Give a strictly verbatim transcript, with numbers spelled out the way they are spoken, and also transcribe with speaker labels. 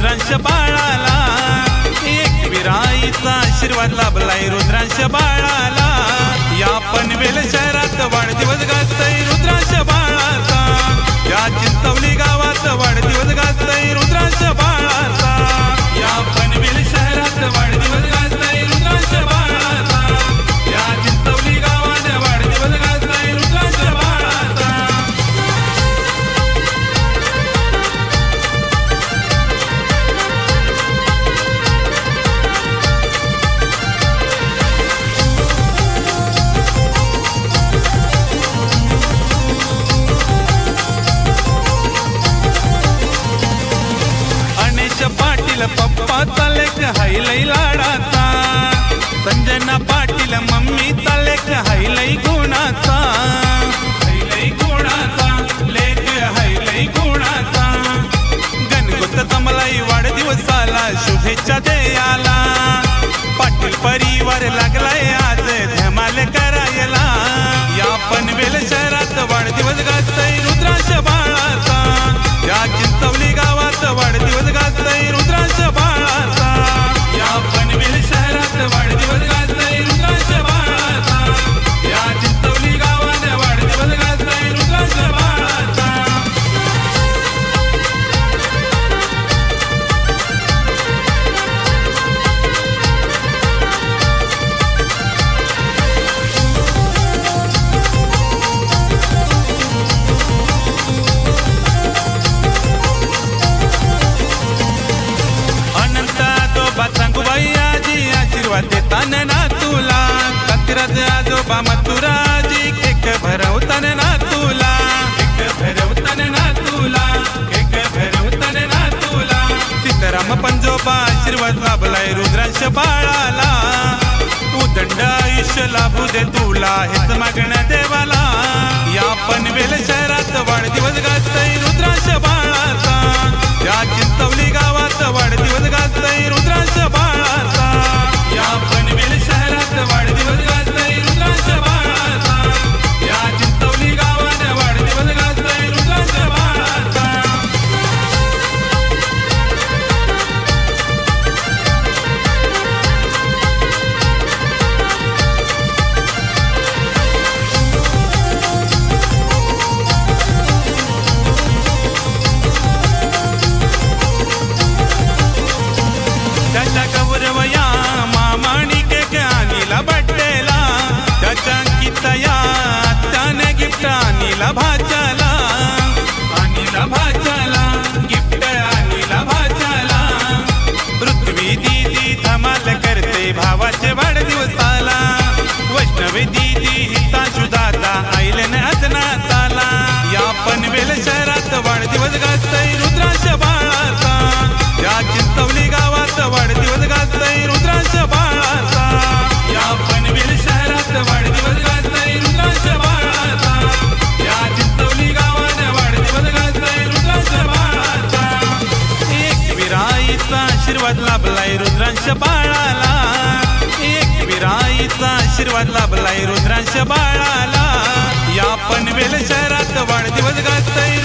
Speaker 1: रुद्रांश बाळाला, एकविराईचा आशीर्वाद लाभलाय रुद्रांश बाळाला। या पनवेल शहरात वाढदिवस गाजतय रुद्रांश बाळाचा, या चिंचवली गावात वाढदिवस गाजतय रुद्रांश बाळाचा। या पनवेल शहरात वाढदिवस गाजतय रुद्रांश बाळाचा, या चिंचवली गावात वाढदिवस गाजतय रुद्रांश बाळाचा। पाटील पप्पाचा लेख हायलय लाडाचा, संजना पाटील मम्मीचा लेख हायलय गुणाचा, हायलय गुणाचा लेख हायलय गुणाचा। गणगोत जमलाय वाढदिवसाला शुभेच्छा द्यायला, पाटील परिवार लागलाय आज धमाल करायला। या पनवेल शहरात वाढदिवस गाजतय रुद्रांश बाळाचा, या चिंचवली गावात वाढदिवस गाजतय रुद्रांश बाळाचा। या पनवेल शहरात वाढदिवस गाजतय रुद्रांश बाळाचा, या चिंचवली गावात वाढदिवस गाजतय रुद्रांश बाळाचा। सांगूबाई आजी आशीर्वाद देताना ना तुला, कतिराज आजोबा मथुराजी केक भरवतान ना तुला, केक भरवतान ना तुला, केक भरवतान ना तुला। सीताराम पंजोबा आशीर्वाद लाभलाय रुद्रांश बाळाला, उदंड आयुष्य लाभू दे तुला हेच मागणं देवाला। या पनवेल शहरात वाढदिवस गाजतय रुद्रांश बाळाचा, या चिंचवली गावात वाढदिवस गाजतय रुद्रांश बाळाचा। या पनवेल शहरात वाढदिवस गाजतय रुद्रांश बाळाचा, या चिंचवली गावात वाढदिवस गाजतय रुद्रांश बाळाचा। त्याच्या गौरवया मामानी केक आणीला बड्डेला, त्याच्या अंकितया त्याने गिफ्ट आणीला भाच्याला, आणीला भाच्याला गिफ्ट आणीला भाच्याला। पृथ्वी दीदी धमाल करते भावाचे वाढदिवसाला, वैष्णवी दीदी हितांशु दादा आईलन अजनाताला। या पनवेल शहरात वाढदिवस गाजतय रुद्रांश बाळाचा, या चिंचवली गावात वाढदिवस गाजतय रुद्रांश बाळाचा। या पनवेल शहरात वाढदिवस गाजतय रुद्रांश बाळाचा, या चिंचवली गावात वाढदिवस गाजतय रुद्रांश बाळाचा। एकविराईचा आशीर्वाद लाभलाय रुद्रांश बाळाला, एकविराईचा आशीर्वाद लाभलाय रुद्रांश बाळाला। या पनवेल शहरात वाढदिवस गाजतय